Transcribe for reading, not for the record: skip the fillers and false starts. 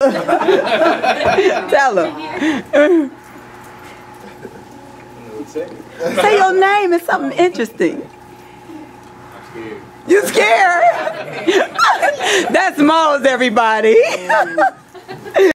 Tell him. Say your name and something interesting. I'm scared. You scared? That's Mo's, everybody.